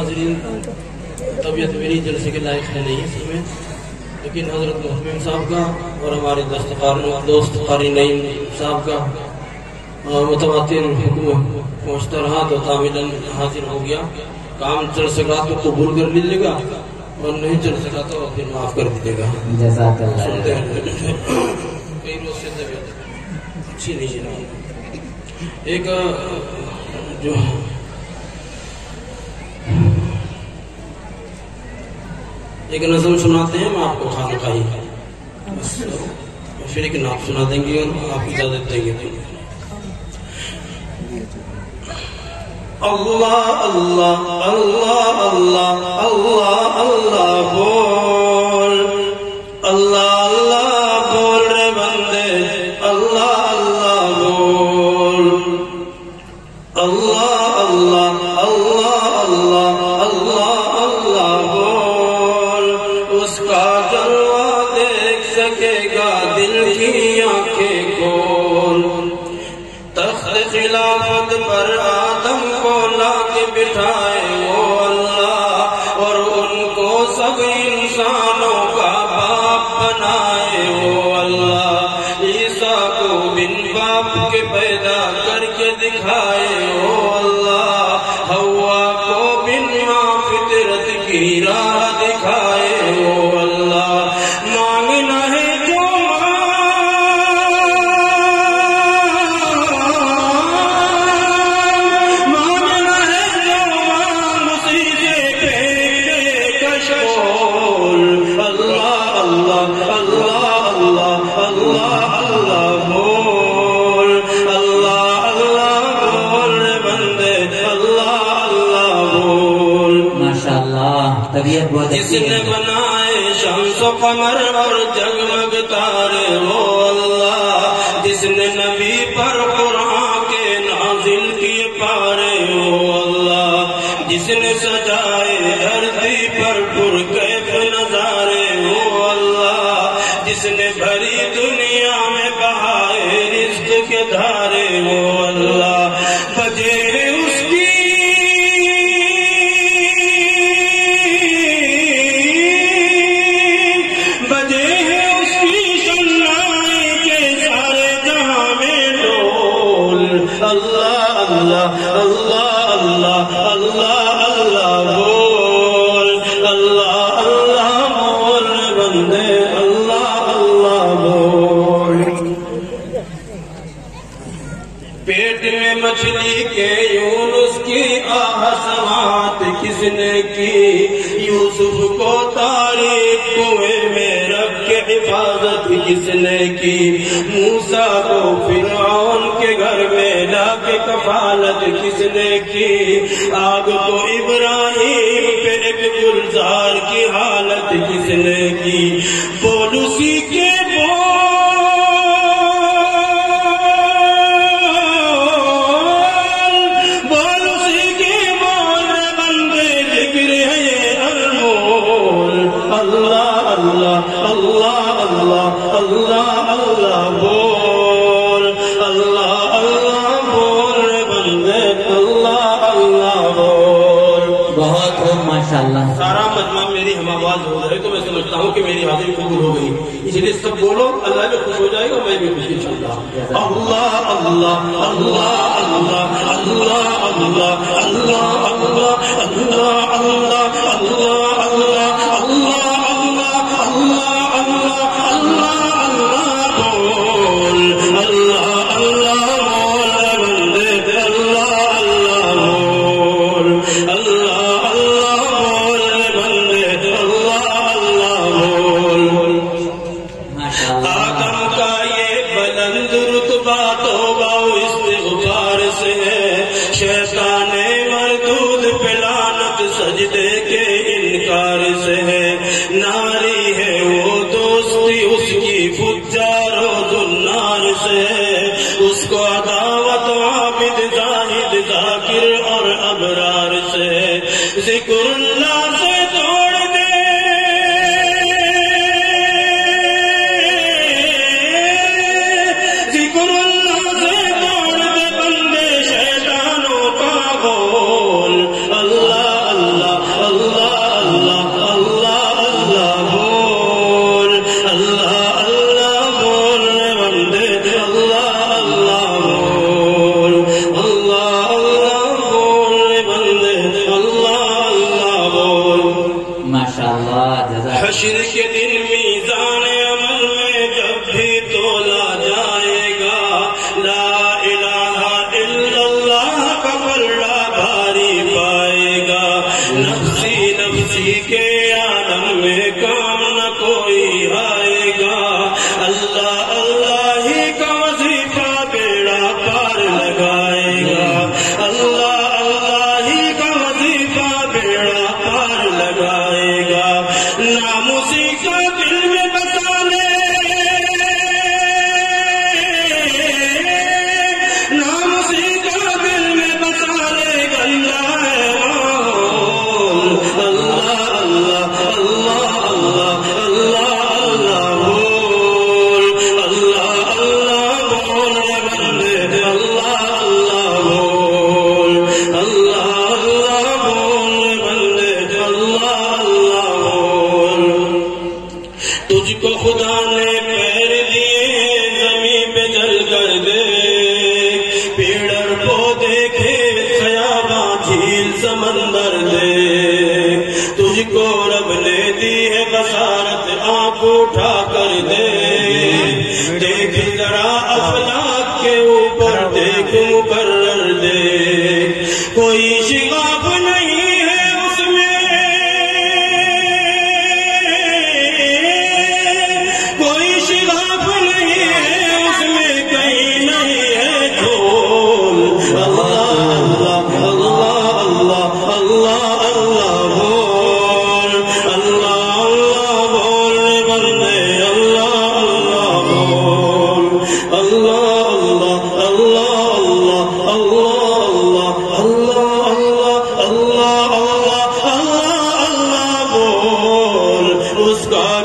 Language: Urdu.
ناظرین طبیعت میری جلسے کے لائق ہے نہیں اصل میں، لیکن حضرت محتمم صاحب کا اور ہمارے دوست قاری نعیم صاحب کا متواتر حکم پہنچتا رہا تو کاملاً حاضر ہو گیا. کام چل سکا تو قبول کر لیجیے گا اور نہیں چل سکا تو پھر معاف کر دیجیے گا. جزاک اللہ. سنتے ہیں کئی روز سے طبیعت اچھی نہیں جناب. ایک جو ایک نظم سناتے ہیں، ہم آپ کو کھانا کھائی پھر ایک نعت سنا دیں گے اور آپ اجازت دیں گے. اللہ اللہ اللہ اللہ اللہ اللہ بول، اللہ اللہ بول رے بندے، اللہ اللہ بول، اللہ اللہ اللہ اللہ اللہ اللہ بول. اس کا جلوہ دیکھ سکے گا دل کی آنکھیں کھول. تخت خلافت پر آدم کو لا کے بٹھائے وہ اللہ، اور ان کو سب انسانوں کا باپ بنائے وہ اللہ. عیسیٰ کو بن باپ کے پیدا کر کے دکھائے وہ اللہ. حوا کو بن ماں فطرت کی راہ دکھائے وہ اللہ. مانگنا ہے جو جس نے بنائے شمس و قمر اور جگمگ تارے وہ اللہ. جس نے نبی پر قرآن کے نازل کیے پارے وہ اللہ. جس نے سجائے دھرتی پر پرکیف نظارے وہ اللہ. جس نے بھری دنیا میں بہائے رزق کے دھارے وہ اللہ. بجے اس کی اللہ اللہ اللہ اللہ اللہ بول، اللہ اللہ بول بندے، اللہ اللہ بول. پیٹ میں مچھلی کے یونس کی آہ سماعت کس نے کی؟ یوسف کو تاریک کنویں میں رکھ کے حفاظت کس نے کی؟ موسیٰ کو فرعون کے گھر میں لا کے کفالت کس نے کی؟ آگ کو ابراہیم پہ ایک گلزار کی حالت کس نے کی؟ بول اسی کے بول، بول اسی کے بول بندے، ذکر ہے یہ انمول. اللہ اللہ اللہ اللہ اللہ اللہ بول، اللہ اللہ بول بندے، اللہ اللہ بول. بہت خوب ماشاءاللہ. سارا مجمع میری ہم آواز ہو جائے تو میں سمجھتا ہوں کہ میری حاضری قبول ہو گئی. اس لیے سب بولو، اللہ بھی خوش ہو جائے گا، میں بھی خوش انشاءاللہ. اللہ اللہ اللہ اللہ اللہ اللہ اللہ اللہ اللہ اللہ اللہ اللہ اللہ اللہ اللہ اللہ بول، اللہ اللہ بول بندے، اللہ اللہ بول، اللہ اللہ بول بندے، اللہ اللہ بول. آدم کا یہ بلند رتبہ توبہ و استغفار سے ہے. شیطان مردود پہ لعنت سجدے کے انکار سے ہے. ناری ہے وہ دوستی اس کی فجار و ذوالنار سے ہے. اس کو عداوت عابد زاہد ذاکر اور ابرار سے ہے. ذکر اللہ سے توڑ دے، ذکر اللہ سے توڑ دے بندے شیطانوں کا بول. اللہ اللہ جھیل سمندر دیکھ، تجھ کو رب نے دی ہے بصارت، آنکھ اٹھا کر دیکھ، دیکھ ذرا افلاک کے اوپر، دیکھ مقرر دیکھ، کوئی شگاف نہیں ہے اس میں، کوئی شگاف نہیں ہے اس میں، کہیں نہیں ہے دھول۔ اللہ اللہ اللہ اللہ اللہ بول، اللہ اللہ بول بندے، اللہ اللہ بول، اللہ اللہ اللہ اللہ اللہ اللہ اللہ اللہ اللہ اللہ بول، اس کا